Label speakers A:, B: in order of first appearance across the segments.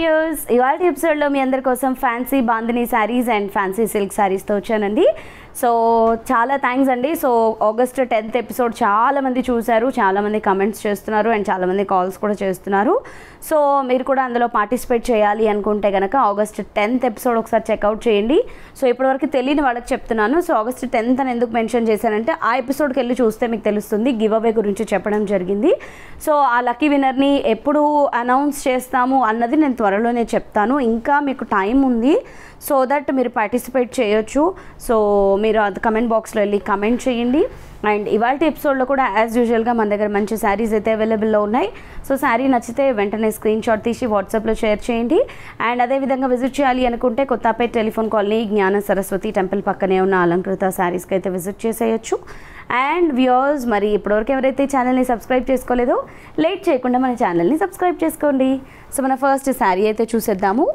A: Viewers, ఇవాళ ఎపిసోడ్లో మీ అందరి కోసం fancy bandhani saris and fancy silk శారీస్తో వచ్చానండి. సో చాలా థ్యాంక్స్ అండి. సో ఆగస్ట్ 10th ఎపిసోడ్ చాలామంది చూశారు, చాలామంది కమెంట్స్ చేస్తున్నారు అండ్ చాలామంది కాల్స్ కూడా చేస్తున్నారు. సో మీరు కూడా అందులో పార్టిసిపేట్ చేయాలి అనుకుంటే కనుక ఆగస్ట్ 10th ఎపిసోడ్ ఒకసారి చెక్అవుట్ చేయండి. సో ఇప్పటివరకు తెలియని వాళ్ళకి చెప్తున్నాను. సో ఆగస్ట్ 10th అని ఎందుకు మెన్షన్ చేశానంటే ఆ ఎపిసోడ్కి వెళ్ళి చూస్తే మీకు తెలుస్తుంది. గివ్ అవే గురించి చెప్పడం జరిగింది. సో ఆ లక్కీ విన్నర్ని ఎప్పుడు అనౌన్స్ చేస్తాము అన్నది నేను త్వరలోనే చెప్తాను. ఇంకా మీకు టైం ఉంది, సో దట్ మీరు పార్టిసిపేట్ చేయొచ్చు. సో మీరు అది కమెంట్ బాక్స్లో వెళ్ళి కమెంట్ చేయండి. అండ్ ఇవాళ ఎపిసోడ్లో కూడా యాజ్ యూజువల్గా మన దగ్గర మంచి శారీస్ అయితే అవైలబుల్లో ఉన్నాయి. సో శారీ నచ్చితే వెంటనే స్క్రీన్ షాట్ తీసి వాట్సాప్లో షేర్ చేయండి. అండ్ అదేవిధంగా విజిట్ చేయాలి అనుకుంటే కొత్తపేట టెలిఫోన్ కాలనీ జ్ఞాన సరస్వతి టెంపుల్ పక్కనే ఉన్న అలంకృత శారీస్కి అయితే విజిట్ చేసేయచ్చు. అండ్ వ్యూయర్స్, మరి ఇప్పటివరకు ఎవరైతే ఛానల్ని సబ్స్క్రైబ్ చేసుకోలేదో లేట్ చేయకుండా మన ఛానల్ని సబ్స్క్రైబ్ చేసుకోండి. సో మన ఫస్ట్ శారీ అయితే చూసేద్దాము.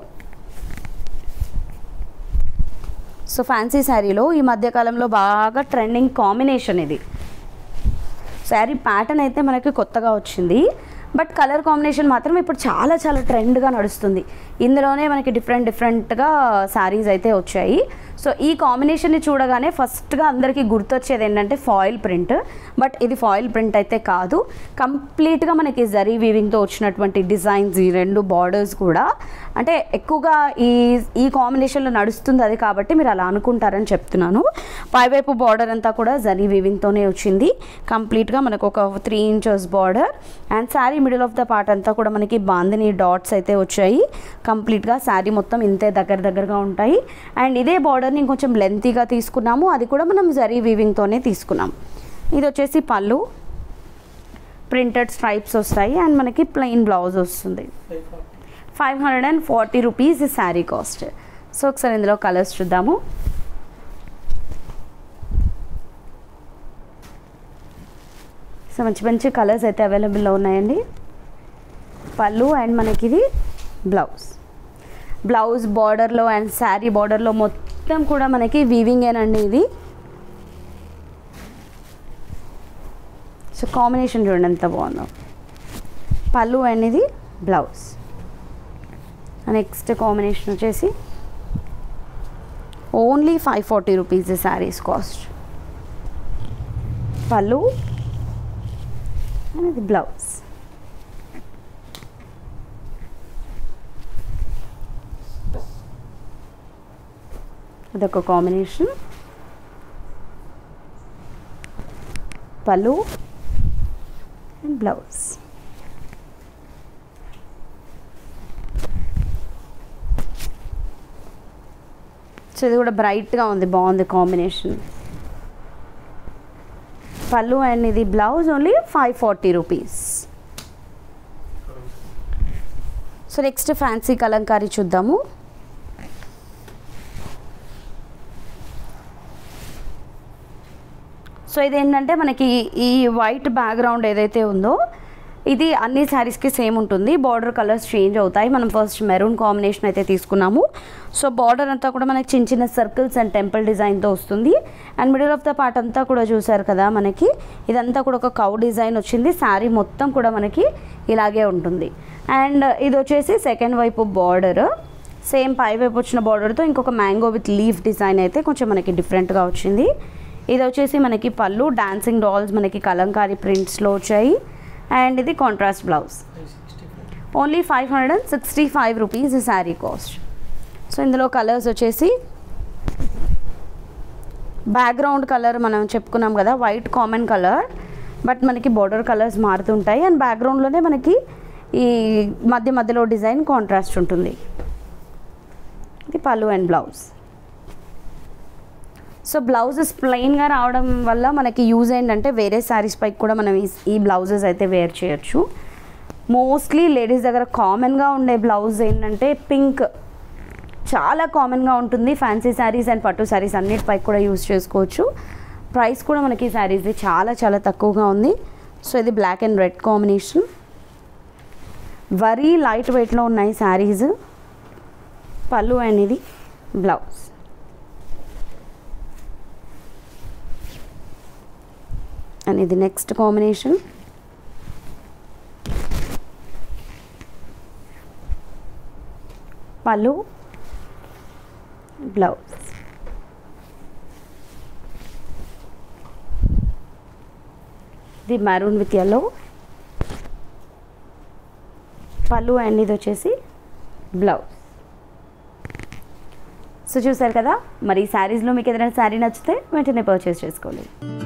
A: సో ఫ్యాన్సీ శారీలో ఈ మధ్యకాలంలో బాగా ట్రెండింగ్ కాంబినేషన్ ఇది. శారీ ప్యాటర్న్ అయితే మనకి కొత్తగా వచ్చింది, బట్ కలర్ కాంబినేషన్ మాత్రం ఇప్పుడు చాలా చాలా ట్రెండ్గా నడుస్తుంది. ఇందులోనే మనకి డిఫరెంట్గా శారీస్ అయితే వచ్చాయి. సో ఈ కాంబినేషన్ని చూడగానే ఫస్ట్గా అందరికీ గుర్తొచ్చేది ఏంటంటే ఫాయిల్ ప్రింట్. బట్ ఇది ఫాయిల్ ప్రింట్ అయితే కాదు, కంప్లీట్గా మనకి జరీ వీవింగ్తో వచ్చినటువంటి డిజైన్స్. ఈ రెండు బార్డర్స్ కూడా అంటే ఎక్కువగా ఈ కాంబినేషన్లో నడుస్తుంది అది, కాబట్టి మీరు అలా అనుకుంటారని చెప్తున్నాను. పైవైపు బార్డర్ అంతా కూడా జరీ వీవింగ్తోనే వచ్చింది. కంప్లీట్గా మనకు ఒక 3 inches border and sari middle of the part అంతా కూడా మనకి బాందినీ డాట్స్ అయితే వచ్చాయి. కంప్లీట్గా శారీ మొత్తం ఇంతే దగ్గరగా ఉంటాయి. అండ్ ఇదే బార్డర్ని ఇంకొంచెం లెంతీగా తీసుకున్నాము, అది కూడా మనం జరీ వీవింగ్తోనే తీసుకున్నాం. ఇది వచ్చేసి పళ్ళు, ప్రింటెడ్ స్ట్రైప్స్ వస్తాయి అండ్ మనకి ప్లెయిన్ బ్లౌజ్ వస్తుంది. 540 రూపీస్ శారీ కాస్ట్. సో ఒకసారి ఇందులో కలర్స్ చూద్దాము. సో మంచి కలర్స్ అయితే అవైలబుల్లో ఉన్నాయండి. పళ్ళు అండ్ మనకి ఇది బ్లౌజ్ బార్డర్లో అండ్ శారీ బార్డర్లో మొత్తం కూడా మనకి వీవింగేనండి ఇది. సో కాంబినేషన్ చూడండి ఎంత బాగుందో. పళ్ళు అండ్ ఇది బ్లౌజ్. నెక్స్ట్ కాంబినేషన్ వచ్చేసి ఓన్లీ 540 రూపీస్ శారీస్ కాస్ట్. పళ్ళు అండ్ ఇది బ్లౌజ్. అదొక కాంబినేషన్. పళ్ళు అండ్ బ్లౌజ్. సో ఇది కూడా బ్రైట్గా ఉంది, బాగుంది కాంబినేషన్. పళ్ళు అండ్ ఇది blouse only 540 rupees. So next fancy kalamkari చూద్దాము. సో ఇదేంటంటే మనకి ఈ వైట్ బ్యాక్గ్రౌండ్ ఏదైతే ఉందో ఇది అన్ని శారీస్కి సేమ్ ఉంటుంది. బార్డర్ కలర్స్ చేంజ్ అవుతాయి. మనం ఫస్ట్ మెరూన్ కాంబినేషన్ అయితే తీసుకున్నాము. సో బార్డర్ అంతా కూడా మనకి చిన్న సర్కిల్స్ అండ్ టెంపుల్ డిజైన్తో వస్తుంది. And middle of the part అంతా కూడా చూసారు కదా, మనకి ఇదంతా కూడా ఒక కౌ డిజైన్ వచ్చింది. శారీ మొత్తం కూడా మనకి ఇలాగే ఉంటుంది. అండ్ ఇది వచ్చేసి సెకండ్ వైపు బార్డర్, సేమ్ పై వైపు వచ్చిన బార్డర్తో ఇంకొక మ్యాంగో విత్ లీఫ్ డిజైన్ అయితే కొంచెం మనకి డిఫరెంట్గా వచ్చింది. ఇది వచ్చేసి మనకి పళ్ళు, డాన్సింగ్ డాల్స్ మనకి కలంకారీ ప్రింట్స్లో వచ్చాయి. అండ్ ఇది contrast blouse. Only 565 rupees sari cost. So ఇందులో కలర్స్ వచ్చేసి బ్యాక్గ్రౌండ్ కలర్ మనం చెప్పుకున్నాం కదా, వైట్ కామన్ కలర్, బట్ మనకి బార్డర్ కలర్స్ మారుతుంటాయి. అండ్ బ్యాక్గ్రౌండ్లోనే మనకి ఈ మధ్యలో డిజైన్ కాంట్రాస్ట్ ఉంటుంది. ఇది పళ్ళు అండ్ బ్లౌజ్. సో బ్లౌజెస్ ప్లెయిన్గా రావడం వల్ల మనకి యూజ్ ఏంటంటే వేరే శారీస్ పైకి కూడా మనం ఈ బ్లౌజెస్ అయితే వేర్ చేయొచ్చు. మోస్ట్లీ లేడీస్ దగ్గర కామన్గా ఉండే బ్లౌజ్ ఏంటంటే పింక్, చాలా కామన్గా ఉంటుంది. ఫ్యాన్సీ శారీస్ అండ్ పట్టు శారీస్ అన్నిటిపైకి కూడా యూజ్ చేసుకోవచ్చు. ప్రైస్ కూడా మనకి ఈ శారీస్ది చాలా చాలా తక్కువగా ఉంది. సో ఇది black and red combination. Very light వెయిట్లో ఉన్నాయి శారీస్. పళ్ళు అండ్ ఇది బ్లౌజ్. అండ్ ఇది నెక్స్ట్ కాంబినేషన్. పళ్ళు, బ్లౌజ్. ఇది మెరూన్ విత్ yellow పళ్ళు అండ్ ఇది వచ్చేసి బ్లౌజ్. సో చూసారు కదా, మరి ఈ శారీస్లో మీకు ఏదైనా శారీ నచ్చితే వెంటనే పర్చేస్ చేసుకోండి.